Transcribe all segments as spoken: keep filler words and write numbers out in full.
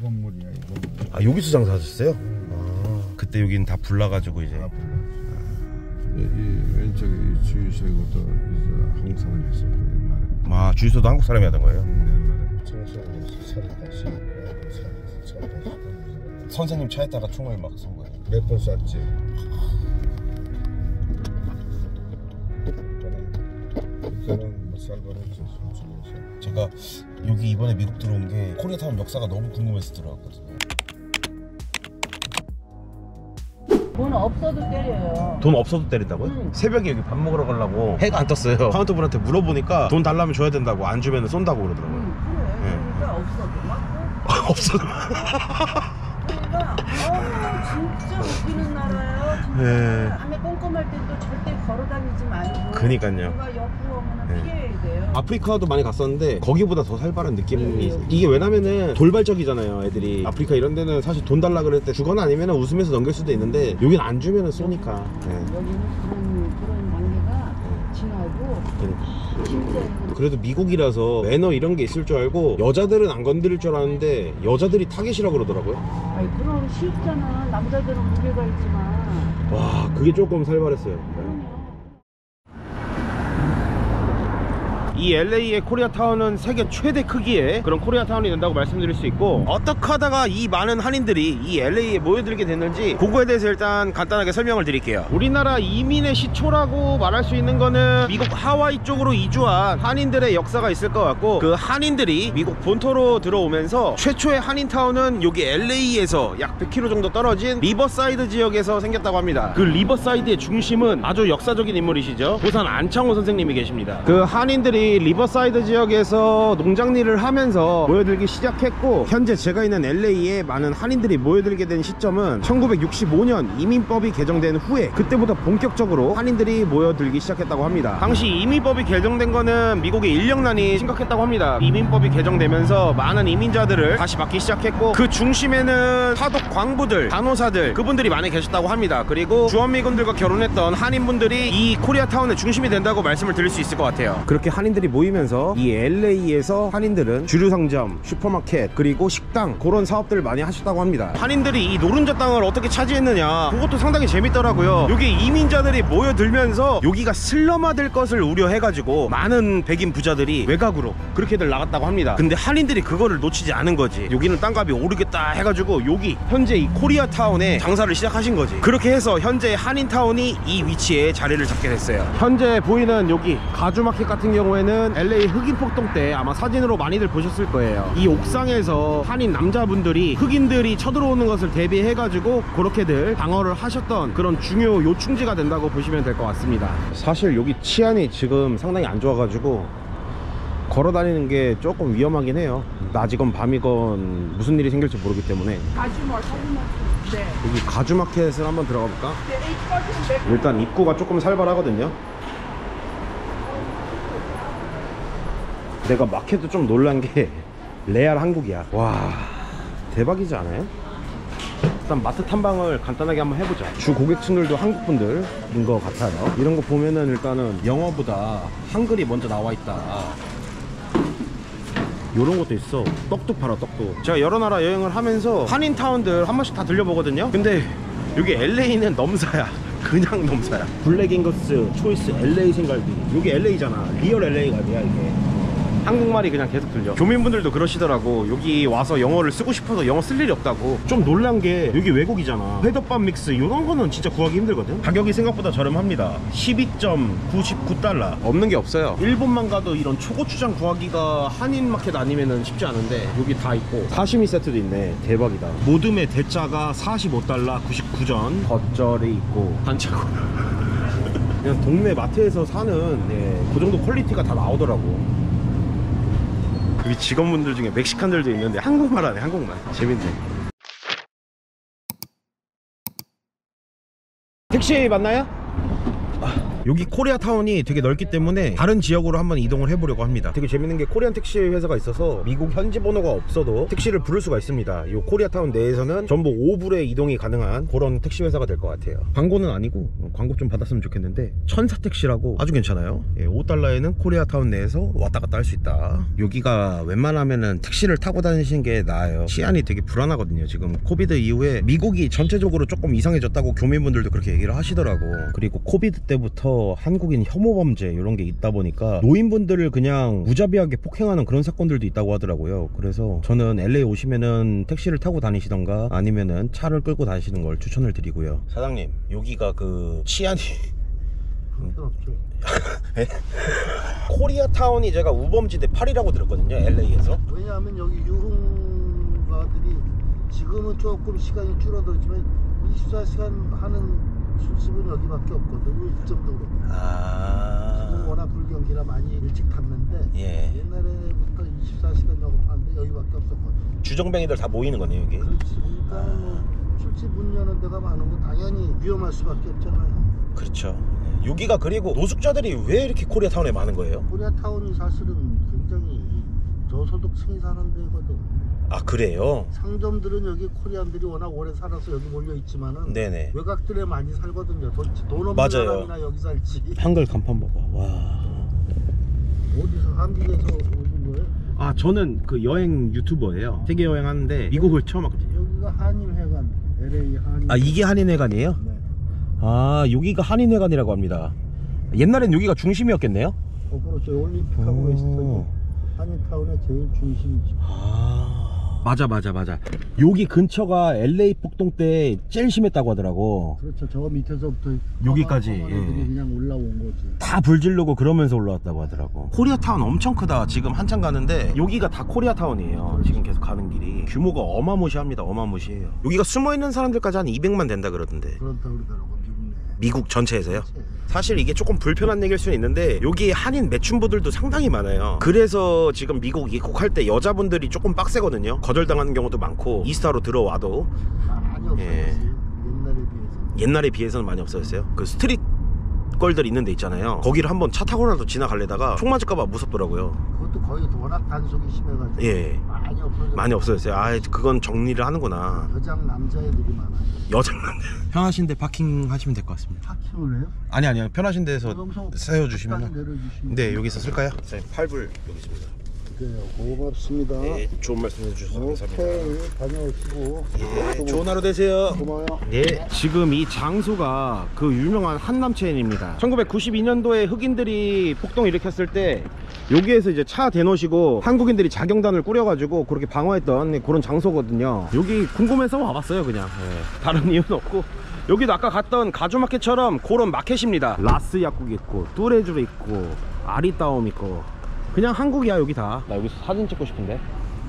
건물이야 이 건물. 아 여기서 장사하셨어요? 음. 아 그때 여긴 다 불나가지고 이제. 아, 이, 이 왼쪽에 이 주유소이고도 이제 항상을 했었고 옛날에. 아 주유소도 한국 사람이 하던 거예요? 음, 옛날에 청소하면서 차를 다시 차를 다시 선생님 차에다가 총을 막 쏜 거예요? 몇 번 쐈지. 그때는 뭐 쌀벌했지 솔직히. 제가 여기 이번에 미국 들어온 게 코리아타운 역사가 너무 궁금해서 들어왔거든요. 돈 없어도 때려요. 돈 없어도 때린다고요? 응. 새벽에 여기 밥 먹으러 가려고 해가 안 떴어요. 카운터분한테 물어보니까 돈 달라면 줘야 된다고, 안 주면 쏜다고 그러더라고요. 응, 그래. 네. 그러니까 없어도 맞고. 없어도. 그러니까 어우 진짜 웃기는 나라예요. 진짜. 네. 밤에 꼼꼼할 때도 절대 걸어다니지 말고. 그니까요. 누가 옆으로 오면 네. 피해야 돼요. 아프리카도 많이 갔었는데 거기보다 더 살벌한 느낌이 네. 이게 왜냐면은 돌발적이잖아요. 애들이 아프리카 이런 데는 사실 돈 달라 그럴 때 주거나 아니면 웃으면서 넘길 수도 있는데 여긴 안 주면은 쏘니까. 네. 여기는 그런 그런 단계가 진하고 그러니까. 진짜. 그래도 미국이라서 매너 이런 게 있을 줄 알고 여자들은 안 건드릴 줄 알았는데 여자들이 타겟이라 그러더라고요. 아니 그럼 쉽잖아. 남자들은 무게가 있지만. 와 그게 조금 살벌했어요. 이 엘에이의 코리아타운은 세계 최대 크기의 그런 코리아타운이 된다고 말씀드릴 수 있고, 어떻게 하다가 이 많은 한인들이 이 엘에이에 모여들게 됐는지 그거에 대해서 일단 간단하게 설명을 드릴게요. 우리나라 이민의 시초라고 말할 수 있는 거는 미국 하와이 쪽으로 이주한 한인들의 역사가 있을 것 같고, 그 한인들이 미국 본토로 들어오면서 최초의 한인타운은 여기 엘에이에서 약 백 킬로미터 정도 떨어진 리버사이드 지역에서 생겼다고 합니다. 그 리버사이드의 중심은 아주 역사적인 인물이시죠. 고산 안창호 선생님이 계십니다. 그 한인들이 리버사이드 지역에서 농장일을 하면서 모여들기 시작했고, 현재 제가 있는 엘에이에 많은 한인들이 모여들게 된 시점은 천구백육십오 년 이민법이 개정된 후에, 그때부터 본격적으로 한인들이 모여들기 시작했다고 합니다. 당시 이민법이 개정된 거는 미국의 인력난이 심각했다고 합니다. 이민법이 개정되면서 많은 이민자들을 다시 받기 시작했고, 그 중심에는 사독 광부들, 간호사들, 그분들이 많이 계셨다고 합니다. 그리고 주한미군들과 결혼했던 한인분들이 이 코리아타운의 중심이 된다고 말씀을 드릴 수 있을 것 같아요. 그렇게 한인들이 모이면서 이 엘에이에서 한인들은 주류상점, 슈퍼마켓, 그리고 식당, 그런 사업들을 많이 하셨다고 합니다. 한인들이 이 노른자 땅을 어떻게 차지했느냐, 그것도 상당히 재밌더라고요. 여기 이민자들이 모여들면서 여기가 슬럼화될 것을 우려해가지고 많은 백인 부자들이 외곽으로 그렇게들 나갔다고 합니다. 근데 한인들이 그거를 놓치지 않은 거지. 여기는 땅값이 오르겠다 해가지고 여기 현재 이 코리아타운에 장사를 시작하신 거지. 그렇게 해서 현재 한인타운이 이 위치에 자리를 잡게 됐어요. 현재 보이는 여기 가주마켓 같은 경우에는 엘에이 흑인폭동 때 아마 사진으로 많이들 보셨을 거예요. 이 옥상에서 한인 남자분들이 흑인들이 쳐들어오는 것을 대비해가지고 그렇게들 방어를 하셨던 그런 중요 요충지가 된다고 보시면 될 것 같습니다. 사실 여기 치안이 지금 상당히 안 좋아가지고 걸어 다니는 게 조금 위험하긴 해요. 낮이건 밤이건 무슨 일이 생길지 모르기 때문에. 네. 여기 가주마켓을 한번 들어가 볼까? 일단 입구가 조금 살벌하거든요. 내가 마켓도 좀 놀란 게 레알 한국이야. 와 대박이지 않아요? 일단 마트 탐방을 간단하게 한번 해보자. 주 고객층들도 한국분들인 것 같아요. 이런 거 보면은 일단은 영어보다 한글이 먼저 나와 있다. 요런 것도 있어. 떡도 팔아, 떡도. 제가 여러 나라 여행을 하면서 한인타운들 한 번씩 다 들려보거든요. 근데 여기 엘에이는 넘사야. 그냥 넘사야. 블랙 앵거스 초이스 엘에이 생갈비. 여기 엘에이잖아. 리얼 엘에이가 돼야 이게. 한국말이 그냥 계속 들려. 교민분들도 그러시더라고. 여기 와서 영어를 쓰고 싶어서 영어 쓸 일이 없다고. 좀 놀란 게 여기 외국이잖아. 회덮밥 믹스 이런 거는 진짜 구하기 힘들거든. 가격이 생각보다 저렴합니다. 십이 점 구십구 달러. 없는 게 없어요. 일본만 가도 이런 초고추장 구하기가 한인 마켓 아니면은 쉽지 않은데 여기 다 있고. 사시미 세트도 있네. 대박이다. 모듬의 대짜가 사십오 달러 구십구 전. 겉절이 있고 반차고. 그냥 동네 마트에서 사는 예, 그 정도 퀄리티가 다 나오더라고. 여기 직원분들 중에 멕시칸들도 있는데 한국말 하네. 한국말. 재밌네. 택시 맞나요? 아, 여기 코리아타운이 되게 넓기 때문에 다른 지역으로 한번 이동을 해보려고 합니다. 되게 재밌는 게 코리안 택시 회사가 있어서 미국 현지 번호가 없어도 택시를 부를 수가 있습니다. 이 코리아타운 내에서는 전부 오 불에 이동이 가능한 그런 택시 회사가 될 것 같아요. 광고는 아니고 광고 좀 받았으면 좋겠는데 천사 택시라고 아주 괜찮아요. 예, 오 달러에는 코리아타운 내에서 왔다 갔다 할 수 있다. 여기가 웬만하면은 택시를 타고 다니시는 게 나아요. 치안이 되게 불안하거든요. 지금 코비드 이후에 미국이 전체적으로 조금 이상해졌다고 교민분들도 그렇게 얘기를 하시더라고. 그리고 코비드 때부터 한국인 혐오 범죄 이런 게 있다 보니까 노인분들을 그냥 무자비하게 폭행하는 그런 사건들도 있다고 하더라고요. 그래서 저는 엘에이 오시면은 택시를 타고 다니시던가 아니면은 차를 끌고 다니시는 걸 추천을 드리고요. 사장님, 여기가 그 치안이 코리아타운이 제가 우범지대 팔이라고 들었거든요, 엘에이에서. 왜냐하면 여기 유흥가들이 지금은 조금 시간이 줄어들었지만 이십사 시간 하는 술집은 여기밖에 없거든요. 일점도 그렇고. 아... 지금 워낙 불경기라 많이 일찍 탔는데 예. 옛날에부터 이십사 시간 영업하는데 여기밖에 없었거든요. 주정뱅이들 다 모이는 거네요, 여기. 그렇지. 그러니까 뭐 술집 문 여는 데가 많으면 당연히 위험할 수밖에 없잖아요. 그렇죠. 여기가 그리고 노숙자들이 왜 이렇게 코리아타운에 많은 거예요? 코리아타운이 사실은 굉장히 저소득층이 사는 데거든. 아, 그래요? 상점들은 여기 코리안들이 워낙 오래 살아서 여기 몰려 있지만은 네네. 외곽들에 많이 살거든요. 돈, 돈 없는 맞아요. 사람이나 여기 살지. 한글 간판 봐봐. 와. 어디서 한국에서 오신 거예요? 아, 저는 그 여행 유튜버예요. 세계 여행 하는데 미국을 처음 왔거든요. 여기가 한인회관, 엘에이 한인. 아, 이게 한인회관이에요? 네. 아, 여기가 한인회관이라고 합니다. 옛날엔 여기가 중심이었겠네요? 어, 그렇죠. 올림픽하고 오. 웨스턴이 한인타운의 제일 중심이죠. 아, 맞아 맞아 맞아. 여기 근처가 엘에이 폭동 때 제일 심했다고 하더라고. 그렇죠. 저 밑에서부터 여기까지, 애들이 예. 그냥 올라온 거지. 다 불 지르고 그러면서 올라왔다고 하더라고. 코리아타운 엄청 크다. 지금 한참 가는데 여기가 다 코리아타운이에요. 지금 계속 가는 길이 규모가 어마무시합니다. 어마무시해요. 여기가 숨어있는 사람들까지 한 이백만 된다 그러던데. 그렇다 그러더라고 미국 내. 미국 전체에서요? 전체. 사실 이게 조금 불편한 얘기일 수는 있는데 여기 한인 매춘부들도 상당히 많아요. 그래서 지금 미국 입국할 때 여자분들이 조금 빡세거든요. 거절당하는 경우도 많고 이스타로 들어와도 많이 없어졌어요. 예. 옛날에 비해서. 옛날에 비해서는 많이 없어졌어요. 그 스트릿 걸들 있는 데 있잖아요. 거기를 한번 차 타고라도 지나가려다가 총 맞을까봐 무섭더라고요. 그것도 거의 워낙 단속이 심해가지고 예. 많이 없어졌어요. 많이 없어졌어요. 아, 그건 정리를 하는구나. 여장 남자애들이 많아요. 여장 남자. 편하신데 파킹 하시면 될 것 같습니다. 파킹을 해요? 아니 아니요. 편하신 데서 여기서 세워주시면. 내려주시면. 네, 여기서 쓸까요? 네, 팔 불 여기 있습니다. 그래요. 고맙습니다. 네, 좋은 말씀 해주셔서 감사합니다. 오케이, 다녀오시고. 예, 좋은 하루 되세요. 고마워요. 네, 지금 이 장소가 그 유명한 한남체인입니다. 천구백구십이 년도에 흑인들이 폭동 일으켰을 때 여기에서 이제 차 대놓으시고 한국인들이 자경단을 꾸려가지고 그렇게 방어했던 그런 장소거든요. 여기 궁금해서 와봤어요, 그냥. 예, 다른 이유는 없고. 여기도 아까 갔던 가주마켓처럼 그런 마켓입니다. 라스 약국 있고 뚜레쥬르 있고 아리따움 있고 그냥 한국이야 여기 다. 나 여기서 사진 찍고 싶은데.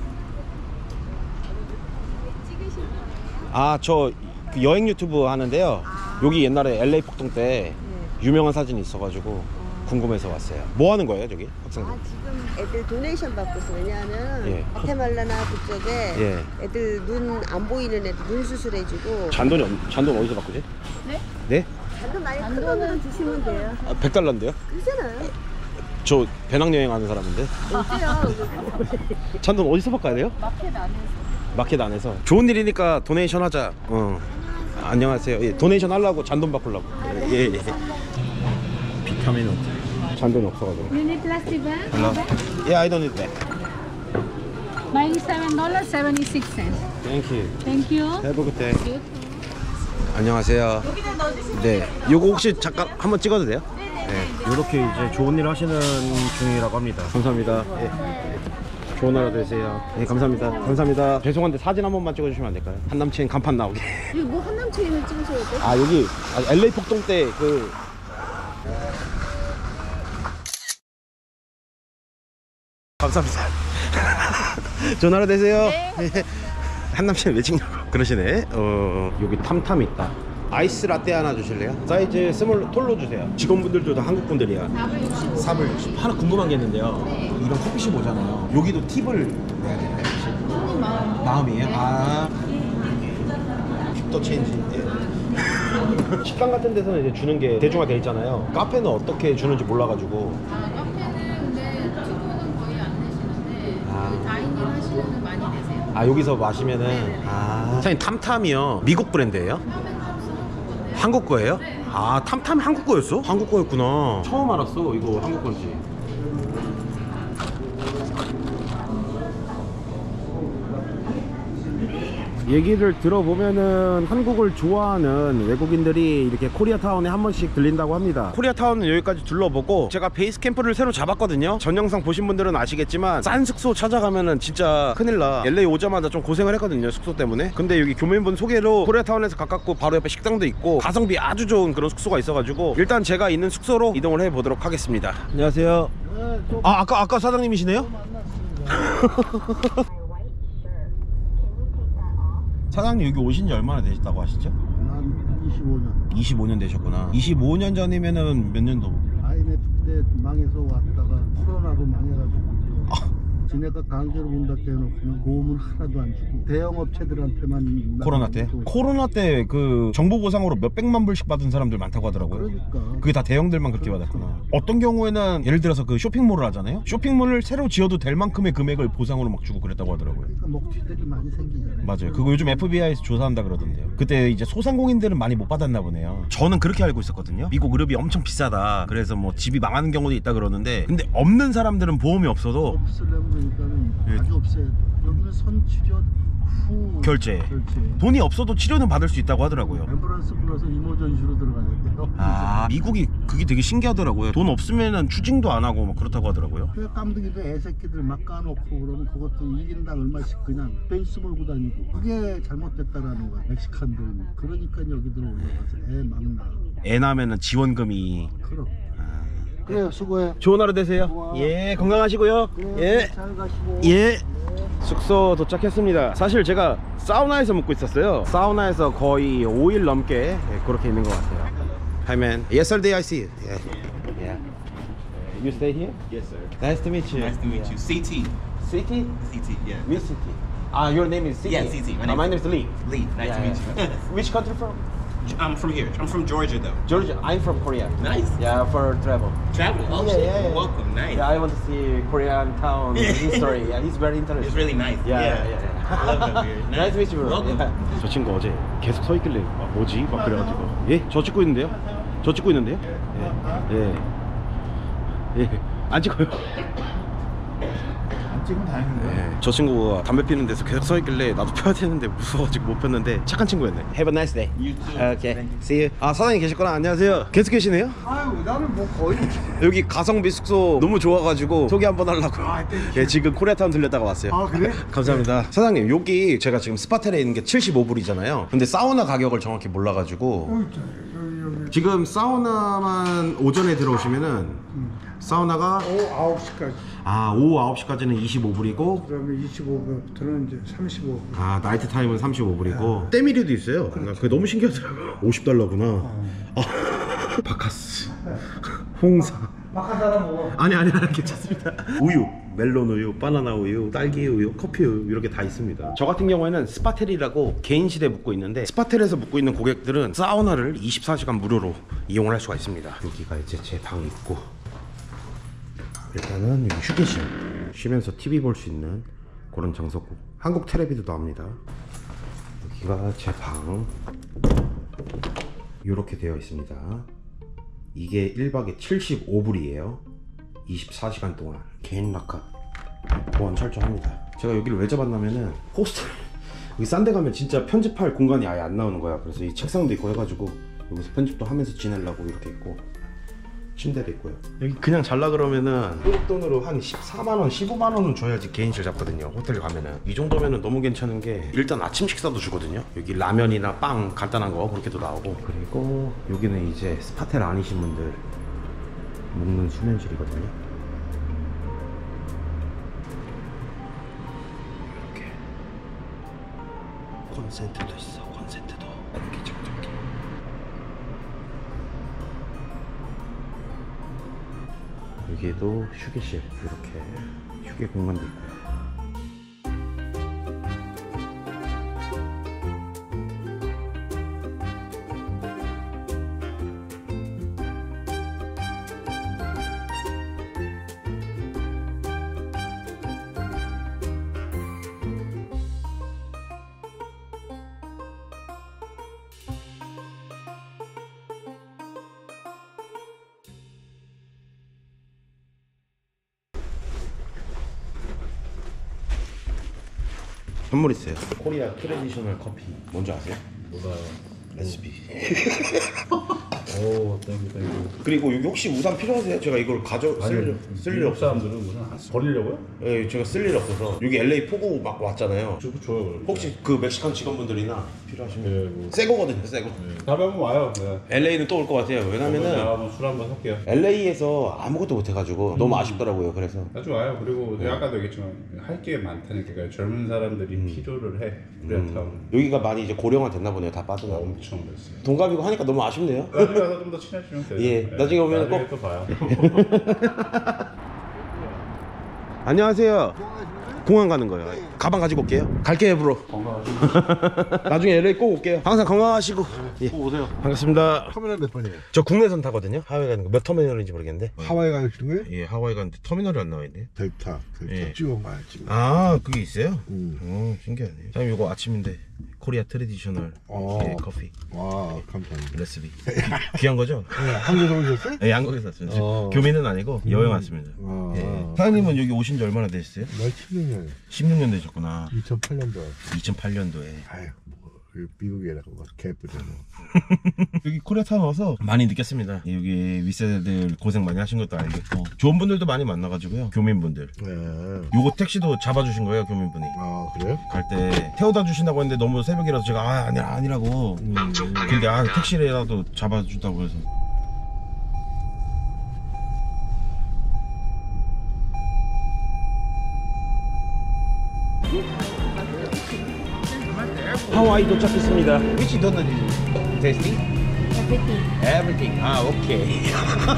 아, 저 그 여행 유튜브 하는데요. 여기 옛날에 엘에이 폭동 때 유명한 사진이 있어가지고 궁금해서 왔어요. 뭐 하는 거예요 저기 학생들? 아, 지금 애들 도네이션 받고 있어. 왜냐하면 예. 과테말라나 그쪽에 예. 애들 눈 안 보이는 애들 눈 수술해주고. 잔돈이 없- 잔돈 어디서 바꾸지? 네? 네? 잔돈 많이 큰 거는 주시면 돼요. 아, 백 달러인데요? 그렇잖아요. 저 배낭여행 하는 사람인데 어때요? 잔돈 어디서 바꿔야 돼요? 마켓 안에서. 마켓 안에서. 좋은 일이니까 도네이션 하자. 어. 안녕하세요. 예, 도네이션 하려고 잔돈 바꾸려고. 예, 예. 비타민 없 잔돈이 없어가지고. You need plastic bag? Hello? Yeah, I don't need that. ninety-seven dollars and seventy-six cents. Thank you. Thank you. Have a good day. 안녕하세요. 네. 요거 혹시 잠깐 한번 찍어도 돼요? 네. 이렇게 이제 좋은 일 하시는 중이라고 합니다. 감사합니다. 예. 좋은 하루 되세요. 네, 감사합니다. 감사합니다. 죄송한데 사진 한 번만 찍어주시면 안 될까요? 한남체인 간판 나오게. 이거 뭐 한남체인을 찍으셔야 돼? 아, 여기 아, 엘에이 폭동 때 그 감사합니다. 좋은 하루 되세요. 네. 한남체인 왜 찍냐고 그러시네. 어, 여기 탐탐 있다. 아이스 라떼 하나 주실래요? 사이즈 스몰 톨로 주세요. 직원분들도 다 한국 분들이야. 사 불 육십. 하나 궁금한 게 있는데요. 이런 커피숍 오잖아요. 여기도 팁을 내야 되나요? 손님 마음. 마음이에요? 아. 빅더 체인지. 예. 식당 같은 데서는 이제 주는 게 대중화돼 있잖아요. 카페는 어떻게 주는지 몰라가지고. 아, 카페는 근데 투고는 거의 안 내시는데 아. 다이닝 하시면은 많이 내세요. 아, 여기서 마시면은. 아. 사장님, 탐탐이요. 미국 브랜드예요? 한국 거예요? 아, 탐탐이 한국 거였어? 한국 거였구나. 처음 알았어, 이거 한국 건지. 얘기를 들어보면은 한국을 좋아하는 외국인들이 이렇게 코리아타운에 한 번씩 들린다고 합니다. 코리아타운은 여기까지 둘러보고 제가 베이스 캠프를 새로 잡았거든요. 전 영상 보신 분들은 아시겠지만 싼 숙소 찾아가면은 진짜 큰일나. 엘에이 오자마자 좀 고생을 했거든요, 숙소 때문에. 근데 여기 교민분 소개로 코리아타운에서 가깝고 바로 옆에 식당도 있고 가성비 아주 좋은 그런 숙소가 있어가지고 일단 제가 있는 숙소로 이동을 해보도록 하겠습니다. 안녕하세요. 네, 또 아, 아까 아까 사장님이시네요? 만났습니다. 사장님 여기 오신 지 얼마나 되셨다고 하시죠? 한 이십오 년. 이십오 년 되셨구나. 이십오 년 전이면은 몇 년도? 아이엠에프 때 망해서 왔다가 코로나로 망해가지고 지네가 강제로 문 닫게 해놓고 보험을 하나도 안 주고 대형 업체들한테만 코로나 때? 나가고. 코로나 때 그 정부 보상으로 몇 백만 불씩 받은 사람들 많다고 하더라고요. 그러니까 그게 다 대형들만 그렇게 받았구나. 어떤 경우에는 예를 들어서 그 쇼핑몰을 하잖아요. 쇼핑몰을 새로 지어도 될 만큼의 금액을 보상으로 막 주고 그랬다고 하더라고요. 그러니까 먹튀들이 많이 생기잖아요. 맞아요. 그거 요즘 에프비아이에서 조사한다 그러던데요. 그때 이제 소상공인들은 많이 못 받았나 보네요. 저는 그렇게 알고 있었거든요. 미국 의료비 엄청 비싸다. 그래서 뭐 집이 망하는 경우도 있다 그러는데, 근데 없는 사람들은 보험이 없어도 없으려면 그러니까는 예. 아주 없어야 돼. 여기는 선치료 후 결제. 결제. 돈이 없어도 치료는 받을 수 있다고 하더라고요. 앰뷸런스 불러서 이모전시로 들어가야 돼요. 아, 미국이 그게 되게 신기하더라고요. 돈 없으면은 추징도 안 하고 막 그렇다고 하더라고요. 그 깜둥이들 애새끼들 막 까놓고 그러면 그것도 일 인당 얼마씩 그냥 벤츠 몰고 다니고 그게 잘못됐다라는 거야. 멕시칸들. 그러니까 여기들 올라가서 애 막 낳아. 애 낳으면은 지원금이. 그럼. 그래요. 수고해. 좋은 하루 되세요. 고마워. 예, 건강하시고요. 그래, 잘 가시고. 예. 숙소 도착했습니다. 사실 제가 사우나에서 묵고 있었어요. 사우나에서 거의 오 일 넘게 그렇게 있는 것 같아요. Hi man. Yesterday I see you. Yeah. Yeah. You stay here? Yes, sir. Nice to meet you. Nice to meet you. C T. City? C T, yeah. Which city? Ah, your name is City. Yeah, C T. My Ah, name my is- name is Lee. Lee, nice Yeah, to meet yeah. you. Which country from? I'm from here. I'm from Georgia, though. Georgia. I'm from Korea. Nice. Yeah, for travel. Travel. Oh, Yeah, shit. yeah, yeah. Welcome. Nice. Yeah, I want to see Korean town history. Yeah, it's very interesting. It's really nice. Yeah, Yeah. yeah, yeah. I love that beer. Nice to meet you, bro. Welcome. Yeah. 저 친구 어제 계속 서 있길래 아, 뭐지? 막 그래가지고 예? 저 찍고 있는데요? 저 찍고 있는데요? 예. 예. 예. 안 찍어요. 지금 다행인데. 예. 저 친구가 담배 피는 데서 계속 서 있길래 나도 펴야 되는데 무서워가지고 못 폈는데 착한 친구였네. Have a nice day. You too. Okay. See you. 아, 사장님 계셨구나. 안녕하세요. 계속 계시네요? 아유, 나는 뭐 거의 여기 가성비 숙소 너무 좋아가지고 소개 한번 하려고. 예, 지금 코리아타운 들렸다가 왔어요. 아, 그래? 감사합니다. 사장님, 여기 제가 지금 스파텔에 있는 게 칠십오 불이잖아요. 근데 사우나 가격을 정확히 몰라가지고 지금 사우나만 오전에 들어오시면은 사우나가 오후 아홉 시까지. 아, 오후 아홉 시까지는 이십오 불이고 그다음에 이십오 분부터는 이제 삼십오 분. 아, 나이트 타임은 삼십오 불이고 때밀이도 있어요. 그러니까 그게 너무 신기하더라고요. 오십 달러구나. 아, 바카스, 홍사. 바깥 사람 먹어. 아니 아니 아니 괜찮습니다. 우유, 멜론 우유, 바나나 우유, 딸기 우유, 커피 우유 이렇게 다 있습니다. 저 같은 경우에는 스파텔이라고 개인실에 묵고 있는데 스파텔에서 묵고 있는 고객들은 사우나를 이십사 시간 무료로 이용을 할 수가 있습니다. 여기가 이제 제 방 있고 일단은 여기 휴게실 쉬면서 티비 볼 수 있는 그런 장소고 한국 텔레비도 나옵니다. 여기가 제 방 이렇게 되어 있습니다. 이게 일 박에 칠십오 불이에요 이십사 시간 동안 개인 락카 보안 철저합니다. 제가 여기를 왜 잡았냐면은 호스텔 여기 싼 데 가면 진짜 편집할 공간이 아예 안 나오는 거야. 그래서 이 책상도 있고 해가지고 여기서 편집도 하면서 지내려고 이렇게 있고 침대도 있고요. 여기 그냥 잘라 그러면은 한국 돈으로 한 십사만 원, 십오만 원은 줘야지 개인실 잡거든요. 호텔 가면은 이 정도면은 너무 괜찮은 게 일단 아침 식사도 주거든요. 여기 라면이나 빵 간단한 거 그렇게도 나오고 그리고 여기는 이제 스파텔 아니신 분들 묵는 수면실이거든요. 이렇게 콘센트도 있어. 콘센트도 이렇게 적적해. 여기에도 휴게실 이렇게 휴게 공간도 있고요. 선물 있어요. 코리아 트레디셔널 커피 뭔지 아세요? 몰라요. 레시피. 오, 땡큐 땡큐. 그리고 여기 혹시 우산 필요하세요? 제가 이걸 가져 쓸, 쓸 일 미국 없어요. 사람들은 무슨 안 써- 버리려고요? 예, 제가 쓸 일 없어서 여기 엘에이 포구 막 왔잖아요. 주고 줘요. 혹시 그 멕시칸 직원분들이나 필요하시면 예, 뭐. 새 거거든요, 새 거. 네. 다음에 한번 와요. 네. 엘에이는 또 올 것 같아요. 왜냐면은 한번 술 한번 할게요. 엘에이에서 아무것도 못 해가지고 너무 아쉽더라고요. 그래서 아주 와요. 그리고 제가 아까도 얘기했지만 할 게 많다니까. 그러니까 젊은 사람들이 필요를 해. 코리아타운. 여기가 많이 이제 고령화 됐나 보네요. 다 빠져나오고. 엄청 됐어요. 동갑이고 하니까 너무 아쉽네요. 나중에 와서 좀 더 친해지면 돼요. 예, 나중에 오면 나중에 꼭- 또 봐요. 안녕하세요. 공항 가는 거예요. 가방 가지고 올게요. 갈게요, 브로. 건강하시고. 나중에 엘에이 꼭 올게요. 항상 건강하시고. 예. 꼭 오세요. 반갑습니다. 카메라 몇 번이에요? 저 국내선 타거든요. 하와이 가는 거 몇 터미널인지 모르겠는데. 하와이 가시는 거예요? 예, 하와이 가는데 터미널이 안 나와 있네. 델타 델타 예. 찍어봐요 지금. 아, 그게 있어요? 음. 어, 신기하네. 사장님 이거 아침인데 코리아 트레디셔널 어. 예, 커피 와 감사합니다. 레시피. 귀한 거죠? 네, 한국에서 오셨어요? 예, 한국에서 왔습니다. 어. 교민은 아니고 여행 왔습니다. 아. 예. 사장님은 여기 오신 지 얼마나 되셨어요? 날 십육 년 십육 년 되셨구나. 이천팔 년도. 이천팔 년도에. 아유 뭐 미국이라고 막 개뿔이네. 여기 코리아타운 와서 많이 느꼈습니다. 여기 윗세대들 고생 많이 하신 것도 알겠고 좋은 분들도 많이 만나가지고요. 교민분들. 네. 요거 택시도 잡아주신 거예요, 교민분이. 아 그래요? 갈 때 태워다 주신다고 했는데 너무 새벽이라서 제가 아 아니라 아니라고. 근데 아 택시라도 잡아준다고 해서. 하와이 도착했습니다. Which donut is tasty? Everything. Everything. 아, 오케이.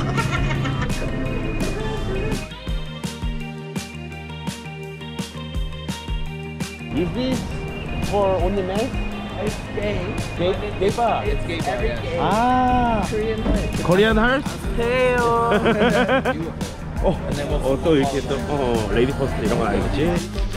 Is this for only men? It's gay. Gay, gay bar. It's gay bar. Every Yeah. day. 아, Korean life. Korean heart? Heyo. 어, 어, 또 이렇게 또, 어, 레이디 퍼스트 이런 건 알겠지?